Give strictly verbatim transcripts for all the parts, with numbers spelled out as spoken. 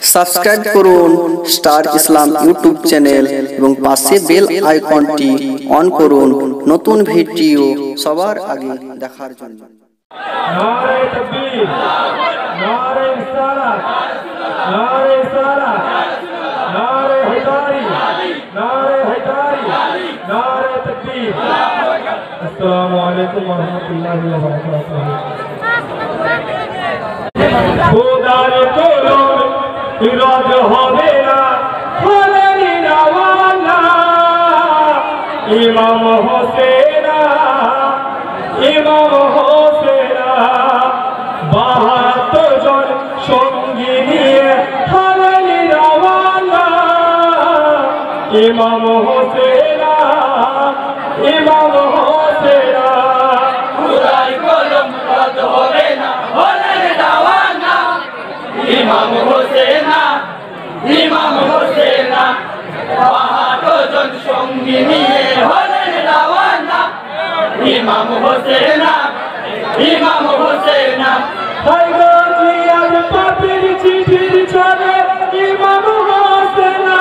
Subscribe করুন star ইসলাম YouTube channel এবং পাশে বেল আইকনটি অন করুন নতুন ভিডিও সবার আগে দেখার জন্য। নারে তাকবীর, নারে রিসালাত, নারে রিসালাত, নারে হায়দারি, নারে হায়দারি, নারে তাকবীর। আসসালামু আলাইকুম ওয়া রাহমাতুল্লাহি ওয়া বারাকাতুহু। খোদার কলম ইরাদ হবে না হলেনি রাওয়ানা, ইমাম হোসেনা ইমাম হোসেনা বাহাত্তর জন সঙ্গী নিয়ে হলেনি রাওয়ানা, ইমাম হোসেনা ইমাম হোসেনা। খোদার কলম রদ হবে না হলেন রাওয়ানা, ইমাম হোসেনা ইমাম হোসেনা বাহাত্তর জন সঙ্গী নিয়ে হলেন রাওয়ানা, ইমাম হোসেনা ইমাম হোসেনা। হায়গো জিয়াদ পাপির চিঠির ছড়ে ইমাম হোসেনা,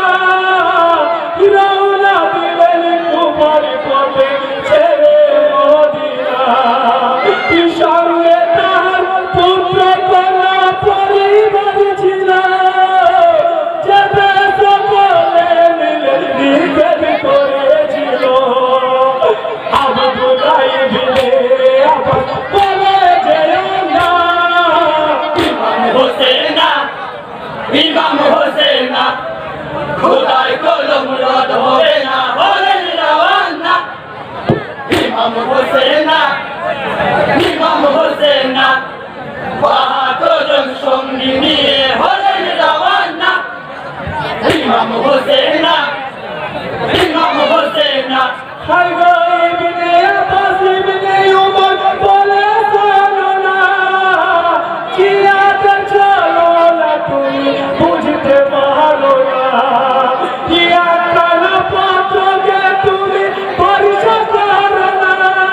রওনা দিলেন কুমার পথে ছেড়ে মদিনা, সঙ্গে তার পুত্র কন্যা পরিবার ছিল, যেতে সকলে মিলে নিষেধ করেছিল। আবদুল্লাহ বিনে আব্বাস বলে যেও না, ইমাম হোসেনা ইমাম হোসেনা খোদার কলম রদ হবে না হলেন রাওয়ানা, ইমাম হোসেনা ইমাম হোসেনা বাহাত্তর জন সঙ্গী নিয়ে হলেন রাওয়ানা, ইমাম হোসেনা ইমাম হোসেনা। হায়গো ইবনে আব্বাস ইবনে উমর বলে শোনো না, জিয়াদ চলো না তুমি বুঝতে পারো না, জিয়াদ কানা পাত্রকে তুমি পরিচয় করো না,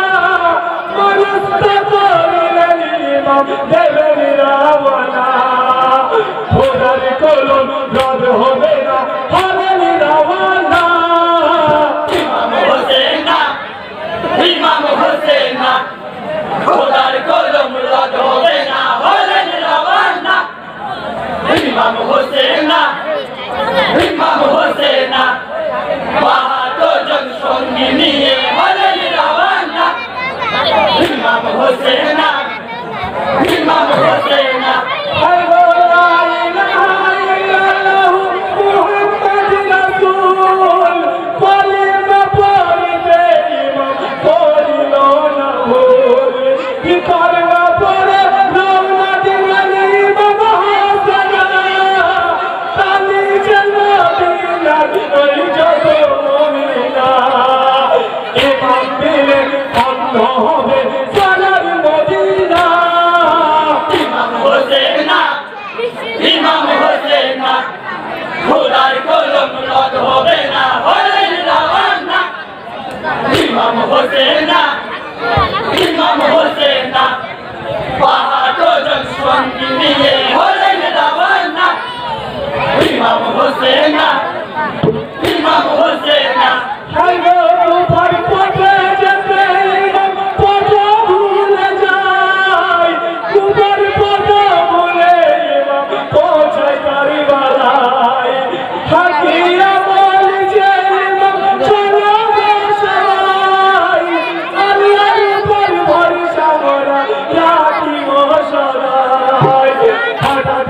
মনস্থ করিলেন ইমাম দেবেন রাওয়ানা। খোদার কলম রদ হবে না হলেন রাওয়ানা, ইমাম হোসেনা ইমাম হোসেনা খোদার কলম রদ হবে না হলেন রাওয়ানা, ইমাম হোসেনা ইমাম হোসেনা বাহাত্তর জন সঙ্গী নিয়ে হলেন রাওয়ানা, ইমাম হোসেনা ইমাম হোসেনা। হায়গো লা ইলাহা ইল্লাল্লাহু মুহাম্মাদ রাসূল, কলিমা পড়িতে ইমাম করিল না ভুল, কলিমা পড়ে রওনা দিলেন ইমাম হোসেনা, তালি যেন দিলেন ওই যত মুমিনা, ইমাম দিলে অন্ধ হবে সোনার মদিনা। ইমাম হোসেনা ইমাম হোসেনা খোদার কলম রদ হবে না হলেন রাওয়ানা, ইমাম হোসেনা ইমাম হোসেনা বাহাত্তর জন সঙ্গী নিয়ে হলেন রাওয়ানা, ইমাম হোসেনা ইমাম হোসেনা। হায়গো তোমার পথে যেতে ইমাম পথ ভুলে যায়, তোমার পথ ভুলে ইমাম পৌঁছায় কারবালায়, হাকিয়া বল যে ইমাম চলো বসায়, আল্লাহর উপর ভরসা করা রাখি মশারায়, হঠাৎ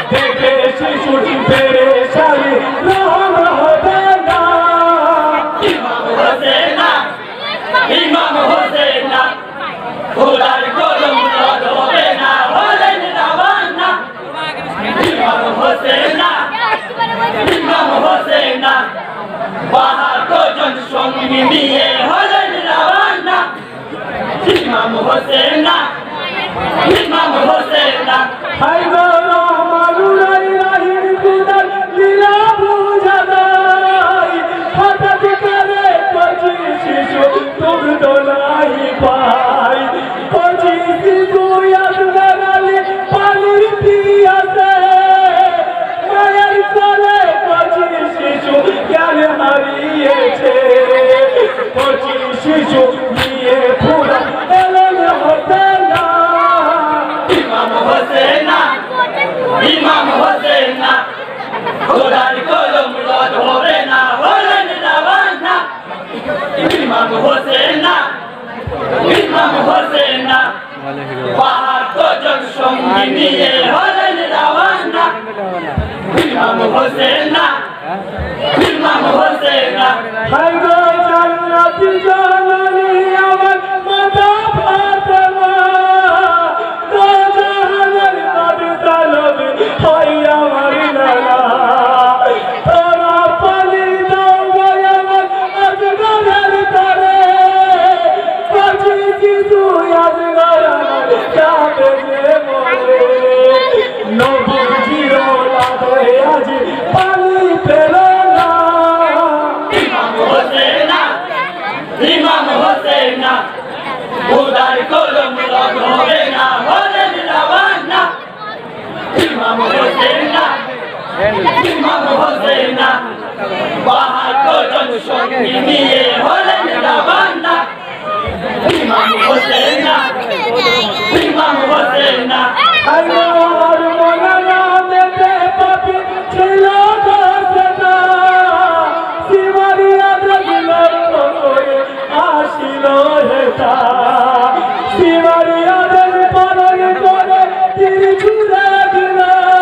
দেখে শিশুটি পেরেশানি রহম হবে না। ইমাম হোসেন ইমাম হোসেন খোদার কলম রদ হবে না, হলেন রাওয়ানা। ইমাম হোসেন ইমাম হোসেন বাহাত্তর জন সঙ্গী নিয়ে হলেন রাওয়ানা। ইমাম হোসেন ইমাম হোসেন হায়দার রহমানুল্লাহ রাহিম খুদার লীলা বুঝা যায়, হঠাৎ করে কচি শিশু দুগ্ধ নাহি পায়। কচি শিশু আপনার আলী পানির পিয়াসে, মায়ের কোলে কচি শিশু জ্ঞান হারিয়েছে। কচি শিশু নিয়ে ফুরা এলেন হোসেন। ইমাম হোসেন ইমাম হোসেন খোদার কলম রদ হবে না, হলেন রাওয়ানা। ইমাম হোসেন ইমাম হোসেন বাহাত্তর জন সঙ্গী নিয়ে হলেন রাওয়ানা। ইমাম হোসেন ইমাম হোসেন হায়দার জান্নাতি জানানি আমার মাথা ফাতেমা, দো জাহানের নবী তলব হয় আমার নানা। তোরা পানি দাও গো আমার আজগরের তরে, কচি শিশু আজগর আমার কাঁদে যে মরে। নবীজির ওলাদে আজ পানি পেল না। ইমাম হোসেন ইমাম হোসেন খোদার কলম রদ হবে না, হলেন রাওয়ানা। ইমাম হোসেন ইমাম হোসেন বাহাত্তর জন সঙ্গী নিয়ে হলেন রাওয়ানা। ইমাম হোসেন ইমাম হোসেন আমার মনে নামেতে পাপি ছিল দোষনা, শিবরিয়া দেখল করে আসিল হেতা। শিবরিয়া দেখ পরগ করে তীর ছুড়ে দিল,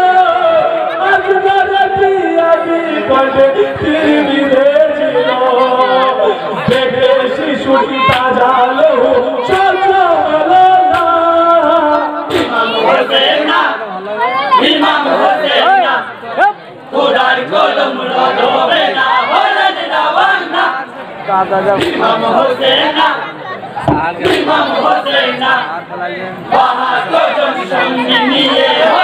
আজগরে পিয়াবি করে তীর বিঁধেছিল। দেখে শিশুটি তাজালো সহ্য হলো না। ইমাম হোসেন ইমাম হোসেন খোদার কলম রদ হবে না, হলেন রাওয়ানা। ইমাম হোসেন ইমাম হোসেন বাহাত্তর জন সঙ্গী নিয়ে